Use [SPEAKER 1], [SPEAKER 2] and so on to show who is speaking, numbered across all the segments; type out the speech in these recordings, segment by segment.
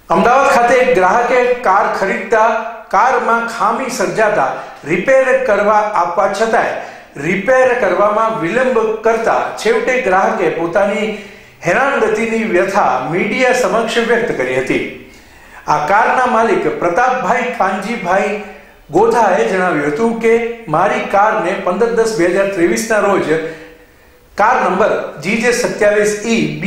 [SPEAKER 1] અમદાવાદ ખાતે એક ગ્રાહકે કાર ખરીદતા કારમાં ખામી સર્જાતા રિપેર કરવા આપવા છતાંય રિપેર કરવામાં વિલંબ કરતા છેવટે ગ્રાહકે પોતાની હેરાનગતિની વ્યથા મીડિયા સમક્ષ વ્યક્ત કરી હતી। આ કારના માલિક પ્રતાપભાઈ કાનજીભાઈ ગોધાએ જણાવ્યું હતું કે મારી કારને 15/10/2023ના રોજ car number GJ27EB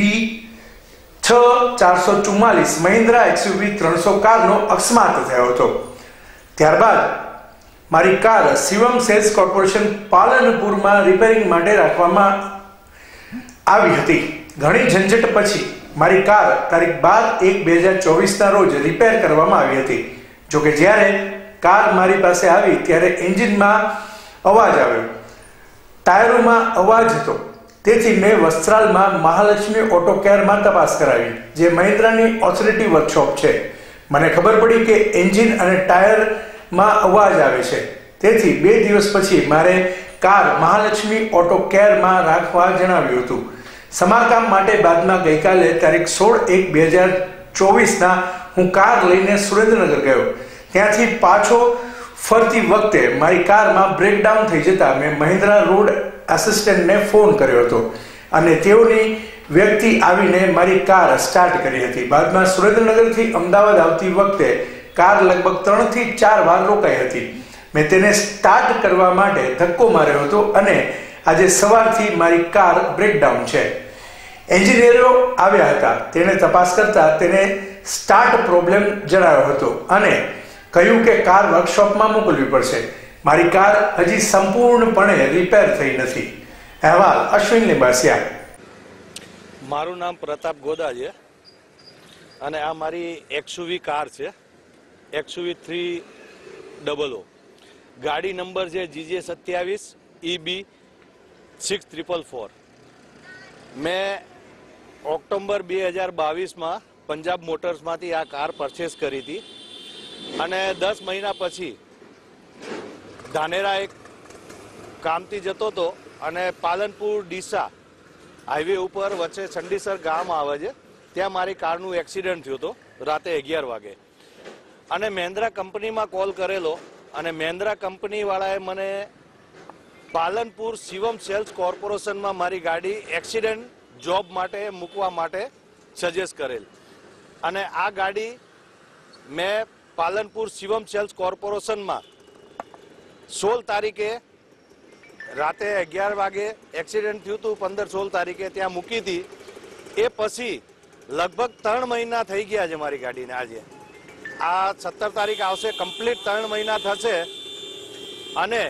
[SPEAKER 1] 6444 Mahindra XUV 300 કારનો અકસ્માત થયો હતો। ત્યારબાદ મારી કાર શિવમ સેલ્સ કોર્પોરેશન પાલનપુરમાં રિપેરિંગ માટે રાખવામાં આવી હતી। ઘણી ઝંઝટ પછી મારી કાર તારીખ 12/1/2024ના રોજ રિપેર કરવામાં આવી હતી। જોકે જ્યારે કાર મારી પાસે આવી ત્યારે એન્જિનમાં અવાજ આવ્યો, ટાયરોમાં અવાજ હતો, તેથી મેં વસ્ત્રાલમાં મહાલક્ષ્મી ઓટો કેરમાં તપાસ કરાવી, જે મહિન્દ્રાની ઓથોરિટી વર્કશોપ છે। મને ખબર પડી કે એન્જિન અને ટાયરમાં અવાજ આવે છે, તેથી 2 દિવસ પછી મારે કાર મહાલક્ષ્મી ઓટો કેરમાં રાખવા જણાવ્યું હતું। સમારકામ માટે બાદમાં ગઈકાલે તારીખ 16/1/2024ના હું કાર લઈને સુરેન્દ્રનગર ગયો। ત્યાંથી પાછો ફરતી વખતે મારી કારમાં બ્રેકડાઉન થઈ જતા મેં મહિન્દ્રા રોડ આસિસ્ટન્ટને ફોન કર્યો હતો અને તેઓની વ્યક્તિ આવીને મારી કાર સ્ટાર્ટ કરી હતી। બાદમાં સુરેન્દ્રનગરથી અમદાવાદ આવતી વખતે કાર લગભગ 3 થી 4 વાર રોકાઈ હતી। મેં તેને સ્ટાર્ટ કરવા માટે ધક્કો માર્યો હતો અને આજે સવારથી મારી કાર બ્રેકડાઉન છે। એન્જિનિયરો આવ્યા હતા, તેને તપાસ કરતા તેને સ્ટાર્ટ પ્રોબ્લેમ જણાવ્યો હતો અને કહ્યું કે કાર વર્કશોપમાં મોકલવી પડશે। મારી કાર હજી સંપૂર્ણપણે રિપેર થઈ નથી। અહેવાલ અશ્વિન લીંબાસિયા।
[SPEAKER 2] મારું નામ પ્રતાપ ગોદા છે અને આ મારી XUV કાર છે, XUV 300। ગાડી નંબર છે GJ27EB 6444। મેં ઓક્ટોબર 2022માં પંજાબ મોટર્સમાંથી આ કાર પરચેસ કરી હતી અને 10 મહિના પછી ધાનેરા એક કામથી જતો હતો અને પાલનપુર ડીસા હાઈવે ઉપર વચ્ચે ચંડીસર ગામ આવે છે, ત્યાં મારી કારનું એક્સિડન્ટ થયું હતું રાતે 11 વાગે અને મહિન્દ્રા કંપનીમાં કોલ કરેલો અને મહિન્દ્રા કંપનીવાળાએ મને પાલનપુર શિવમ સેલ્સ કોર્પોરેશનમાં મારી ગાડી એક્સિડન્ટ જોબ માટે મૂકવા માટે સજેસ્ટ કરેલ અને આ ગાડી મેં પાલનપુર શિવમ સેલ્સ કોર્પોરેશનમાં 16 તારીખે રાતે 11 વાગે એક્સિડન્ટ થયું હતું, 15-16 તારીખે ત્યાં મૂકી હતી। એ પછી લગભગ 3 મહિના થઈ ગયા છે મારી ગાડીને। આજે આ 17 તારીખ આવશે, કમ્પ્લીટ 3 મહિના થશે અને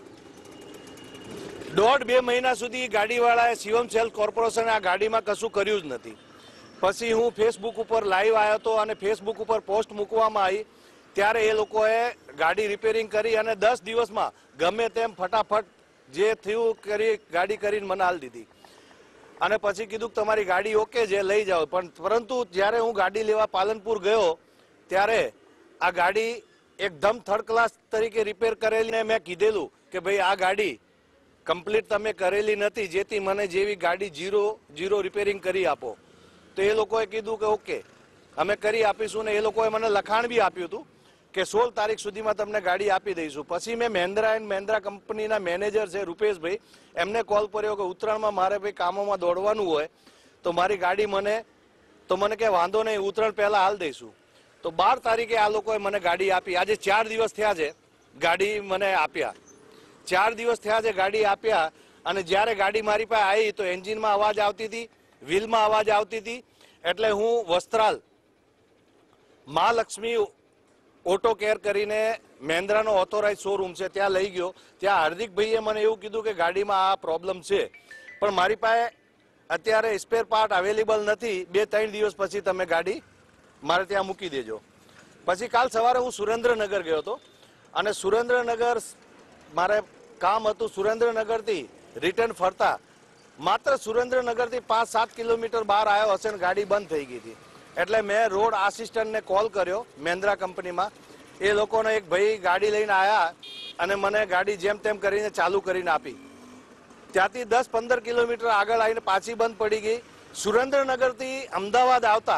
[SPEAKER 2] 1.5-2 મહિના સુધી ગાડીવાળાએ શિવમ સેલ્સ કોર્પોરેશને આ ગાડીમાં કશું કર્યું જ નથી। પછી હું ફેસબુક ઉપર લાઈવ આવ્યો હતો અને ફેસબુક ઉપર પોસ્ટ મૂકવામાં આવી, ત્યારે એ લોકોએ ગાડી રિપેરિંગ કરી અને 10 દિવસમાં ગમે તેમ ફટાફટ જે થયું કરી ગાડી કરીને મને આલી દીધી અને પછી કીધું કે તમારી ગાડી ઓકે છે, લઈ જાઓ। પરંતુ જ્યારે હું ગાડી લેવા પાલનપુર ગયો ત્યારે આ ગાડી એકદમ થર્ડ ક્લાસ તરીકે રિપેર કરેલી મેં કીધેલું કે ભાઈ આ ગાડી કમ્પ્લીટ તમે કરેલી નથી, જેથી મને જેવી ગાડી 0 રિપેરિંગ કરી આપો। તો એ લોકોએ કીધું કે ઓકે અમે કરી આપીશું ને એ લોકોએ મને લખાણ બી આપ્યું હતું કે 16 તારીખ સુધીમાં તમને ગાડી આપી દઈશું। પછી મેં મહિન્દ્રા કંપનીના મેનેજર છે રૂપેશભાઈ, એમને કોલ કર્યો કે ઉત્તરાયણમાં મારે ભાઈ કામોમાં દોડવાનું હોય તો મારી ગાડી મને કે વાંધો નહીં, ઉત્તરાયણ પહેલા હાલ દઈશું। તો 12 તારીખે આ લોકોએ મને ગાડી આપી। આજે 4 દિવસ થયા છે ગાડી મને આપ્યા, 4 દિવસ થયા છે ગાડી આપ્યા અને જ્યારે ગાડી મારી પાસે આવી તો એન્જિનમાં અવાજ આવતી હતી, વ્હીલમાં અવાજ આવતી હતી। એટલે હું વસ્ત્રાલ મહાલક્ષ્મી ઓટો કેર કરીને મહિન્દ્રાનો ઓથોરાઇઝ શોરૂમ છે ત્યાં લઈ ગયો। ત્યાં હાર્દિકભાઈએ મને એવું કીધું કે ગાડીમાં આ પ્રોબ્લેમ છે, પણ મારી પાસે અત્યારે સ્પેર પાર્ટ અવેલેબલ નથી, 2-3 દિવસ પછી તમે ગાડી મારે ત્યાં મૂકી દેજો। પછી કાલ સવારે હું સુરેન્દ્રનગર ગયો હતો અને સુરેન્દ્રનગર મારે કામ હતું। સુરેન્દ્રનગરથી રિટર્ન ફરતા માત્ર સુરેન્દ્રનગરથી 5-7 કિલોમીટર બહાર આવ્યો હશે ને ગાડી બંધ થઈ ગઈ હતી। એટલે મેં રોડ આસિસ્ટન્ટને કોલ કર્યો મહિન્દ્રા કંપનીમાં, એ લોકોને એક ભાઈ ગાડી લઈને આવ્યા અને મને ગાડી જેમ તેમ કરીને ચાલુ કરીને આપી। ત્યાંથી 10-15 કિલોમીટર આગળ આવીને પાછી બંધ પડી ગઈ। સુરેન્દ્રનગરથી અમદાવાદ આવતા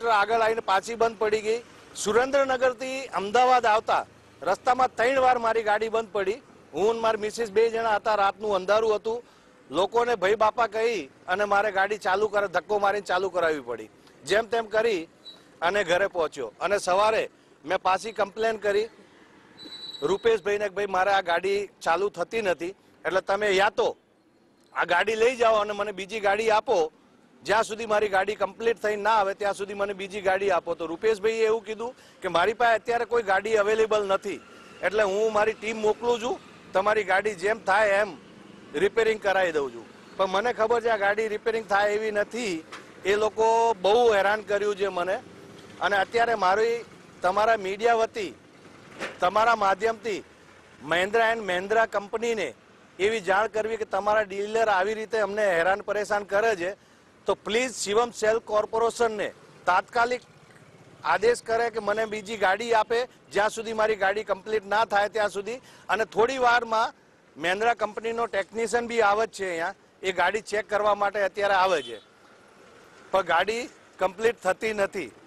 [SPEAKER 2] કિલોમીટર આગળ આવીને પાછી બંધ પડી ગઈ. સુરેન્દ્રનગરથી અમદાવાદ આવતા રસ્તામાં 3 વાર મારી ગાડી બંધ પડી. હું અને મારી મિસિસ 2 જણા હતા. રાતનું અંધારું હતું. લોકોને ભઈ બાપા કહી અને મારે ગાડી ચાલુ ધક્કો મારીને ચાલુ કરાવવી પડી. જેમ તેમ કરી અને ઘરે પહોંચ્યો. અને સવારે મેં પાછી કમ્પ્લેન કરી રૂપેશભાઈને કે ભાઈ મારે આ ગાડી ચાલુ થતી નથી, એટલે તમે યા તો આ ગાડી લઈ જાઓ અને મને બીજી ગાડી આપો. જ્યાં સુધી મારી ગાડી કમ્પ્લીટ થઈ ના આવે ત્યાં સુધી મને બીજી ગાડી આપો. તો રૂપેશભાઈએ એવું કીધું કે મારી પાસે અત્યારે કોઈ ગાડી અવેલેબલ નથી, એટલે હું મારી ટીમ મોકલું છું, તમારી ગાડી જેમ થાય એમ રિપેરિંગ કરાવી દઉં છું. પણ મને ખબર છે આ ગાડી રિપેરિંગ થાય એવી નથી. એ લોકો બહુ હેરાન કર્યું છે મને. અને અત્યારે મારી તમારા મીડિયા વતી તમારા માધ્યમથી મહિન્દ્રા એન્ડ મહિન્દ્રા કંપનીને એવી જાણ કરવી કે તમારા ડીલર આવી રીતે અમને હેરાન પરેશાન કરે છે, તો પ્લીઝ શિવમ સેલ કોર્પોરેશનને તાત્કાલિક આદેશ કરે કે મને બીજી ગાડી આપે જ્યાં સુધી મારી ગાડી કમ્પ્લીટ ના થાય ત્યાં સુધી. અને થોડી વારમાં મહિન્દ્રા કંપનીનો ટેકનિશિયન બી આવે જ છે અહીંયા, એ ગાડી ચેક કરવા માટે અત્યારે આવે છે, પણ ગાડી કમ્પ્લીટ થતી નથી.